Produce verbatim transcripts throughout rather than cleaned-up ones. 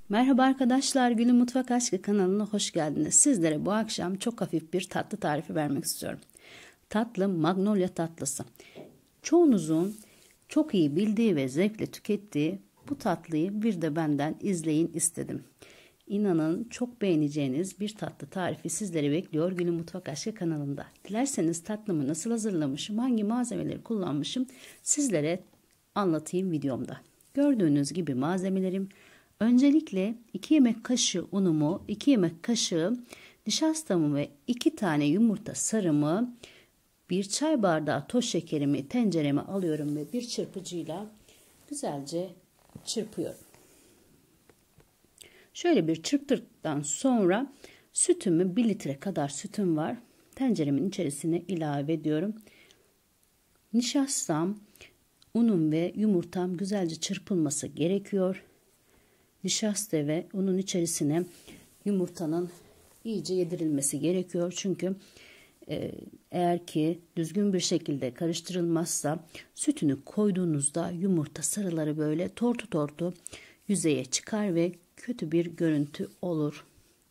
Merhaba arkadaşlar, Gül'ün Mutfak Aşkı kanalına hoş geldiniz. Sizlere bu akşam çok hafif bir tatlı tarifi vermek istiyorum. Tatlı Magnolia tatlısı. Çoğunuzun çok iyi bildiği ve zevkle tükettiği bu tatlıyı bir de benden izleyin istedim. İnanın çok beğeneceğiniz bir tatlı tarifi sizleri bekliyor Gül'ün Mutfak Aşkı kanalında. Dilerseniz tatlımı nasıl hazırlamışım, hangi malzemeleri kullanmışım sizlere anlatayım videomda. Gördüğünüz gibi malzemelerim: öncelikle iki yemek kaşığı unumu, iki yemek kaşığı nişastamı ve iki tane yumurta sarımı, bir çay bardağı toz şekerimi tencereme alıyorum ve bir çırpıcıyla güzelce çırpıyorum. Şöyle bir çırptıktan sonra sütümü, bir litre kadar sütüm var. Tenceremin içerisine ilave ediyorum. Nişastam, unum ve yumurtam güzelce çırpılması gerekiyor. Nişasta ve unun içerisine yumurtanın iyice yedirilmesi gerekiyor. Çünkü e, eğer ki düzgün bir şekilde karıştırılmazsa sütünü koyduğunuzda yumurta sarıları böyle tortu tortu yüzeye çıkar ve kötü bir görüntü olur.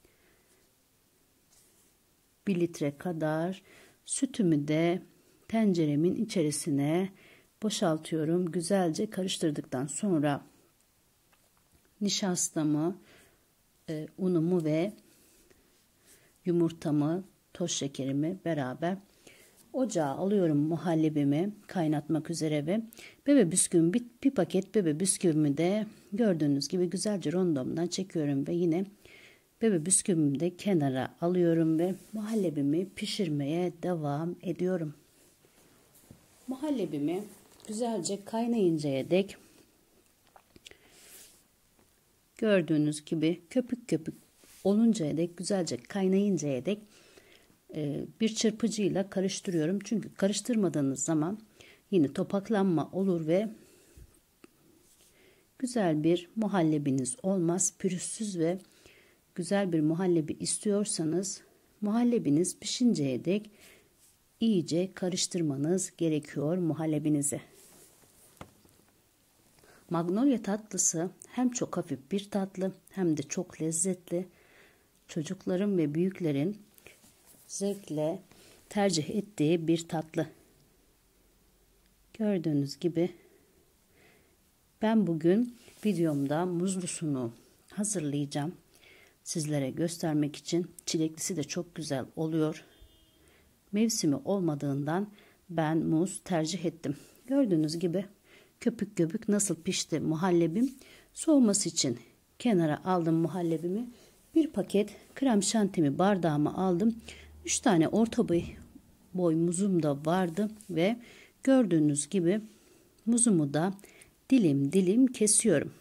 Bir litre kadar sütümü de tenceremin içerisine boşaltıyorum. Güzelce karıştırdıktan sonra nişastamı, e, unumu ve yumurtamı, toz şekerimi beraber ocağa alıyorum. Muhallebimi kaynatmak üzere ve bebe bisküvimi, bir, bir paket bebe bisküvimi de gördüğünüz gibi güzelce rondomdan çekiyorum ve yine bebe bisküvimi de kenara alıyorum ve muhallebimi pişirmeye devam ediyorum. Muhallebimi güzelce kaynayıncaya dek, gördüğünüz gibi köpük köpük oluncaya dek, güzelce kaynayıncaya dek e, bir çırpıcıyla karıştırıyorum. Çünkü karıştırmadığınız zaman yine topaklanma olur ve güzel bir muhallebiniz olmaz. Pürüzsüz ve güzel bir muhallebi istiyorsanız muhallebiniz pişinceye dek iyice karıştırmanız gerekiyor muhallebinizi. Magnolia tatlısı hem çok hafif bir tatlı hem de çok lezzetli. Çocukların ve büyüklerin zevkle tercih ettiği bir tatlı. Gördüğünüz gibi ben bugün videomda muzlusunu hazırlayacağım. Sizlere göstermek için. Çileklisi de çok güzel oluyor. Mevsimi olmadığından ben muz tercih ettim. Gördüğünüz gibi köpük köpük nasıl pişti muhallebim. Soğuması için kenara aldım muhallebimi. Bir paket krem şantimi bardağıma aldım. üç tane orta boy, boy muzum da vardı ve gördüğünüz gibi muzumu da dilim dilim kesiyorum.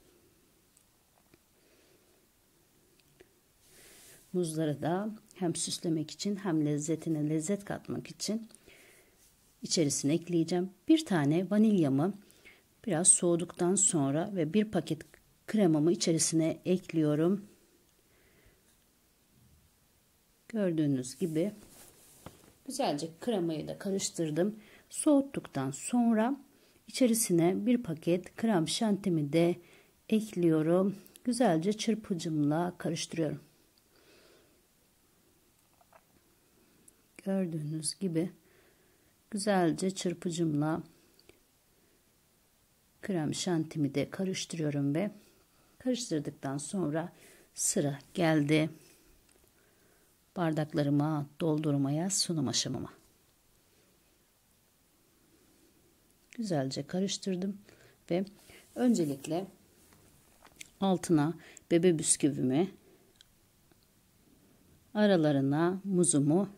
Muzları da hem süslemek için hem lezzetine lezzet katmak için içerisine ekleyeceğim. Bir tane vanilyamı biraz soğuduktan sonra ve bir paket kremamı içerisine ekliyorum. Gördüğünüz gibi güzelce kremayı da karıştırdım. Soğuttuktan sonra içerisine bir paket krem şantimi de ekliyorum. Güzelce çırpıcımla karıştırıyorum. Gördüğünüz gibi güzelce çırpıcımla krem şantimi de karıştırıyorum ve karıştırdıktan sonra sıra geldi bardaklarıma doldurmaya, sunum aşamama. Güzelce karıştırdım ve öncelikle altına bebe bisküvimi, aralarına muzumu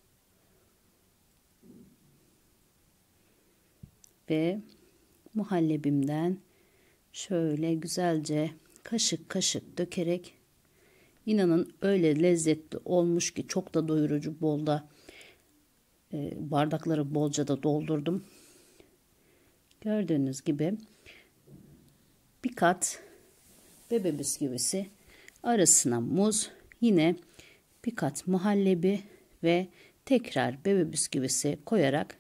ve muhallebimden şöyle güzelce kaşık kaşık dökerek, inanın öyle lezzetli olmuş ki çok da doyurucu, bol da e, bardakları bolca da doldurdum. Gördüğünüz gibi bir kat bebe bisküvisi, arasına muz, yine bir kat muhallebi ve tekrar bebe bisküvisi koyarak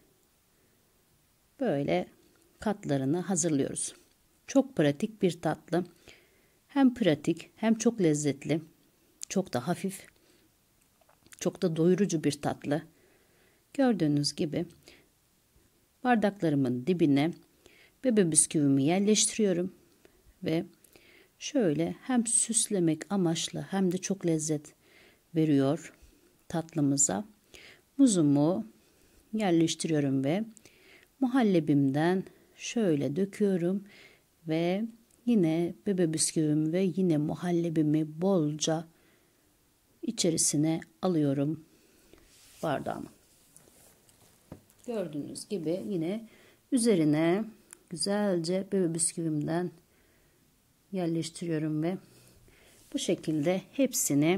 böyle katlarını hazırlıyoruz. Çok pratik bir tatlı. Hem pratik hem çok lezzetli, çok da hafif, çok da doyurucu bir tatlı. Gördüğünüz gibi bardaklarımın dibine bebe bisküvimi yerleştiriyorum ve şöyle hem süslemek amaçlı hem de çok lezzet veriyor tatlımıza. Muzumu yerleştiriyorum ve muhallebimden şöyle döküyorum ve yine bebe bisküvimi ve yine muhallebimi bolca içerisine alıyorum bardağıma. Gördüğünüz gibi yine üzerine güzelce bebe bisküvimden yerleştiriyorum ve bu şekilde hepsini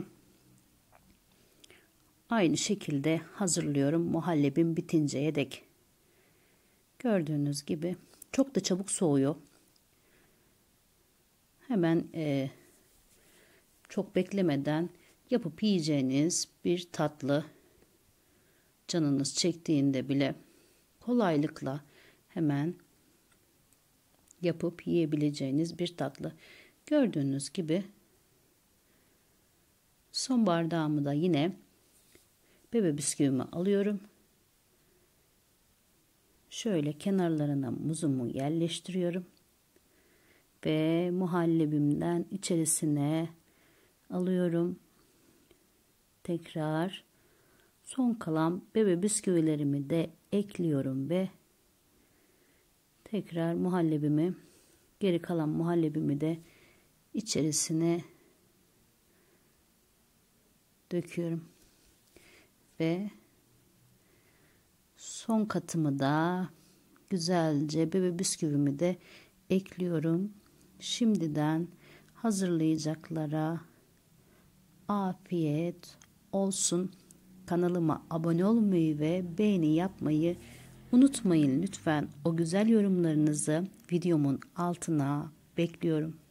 aynı şekilde hazırlıyorum muhallebim bitinceye dek. Gördüğünüz gibi çok da çabuk soğuyor. Hemen e, çok beklemeden yapıp yiyeceğiniz bir tatlı, canınız çektiğinde bile kolaylıkla hemen yapıp yiyebileceğiniz bir tatlı. Gördüğünüz gibi son bardağımı da yine bebe bisküvimi alıyorum. Şöyle kenarlarına muzumu yerleştiriyorum. Ve muhallebimden içerisine alıyorum. Tekrar son kalan bebe bisküvilerimi de ekliyorum ve tekrar muhallebimi, geri kalan muhallebimi de içerisine döküyorum. Ve son katımı da güzelce bebe bisküvimi de ekliyorum. Şimdiden hazırlayacaklara afiyet olsun. Kanalıma abone olmayı ve beğeni yapmayı unutmayın lütfen. O güzel yorumlarınızı videomun altına bekliyorum.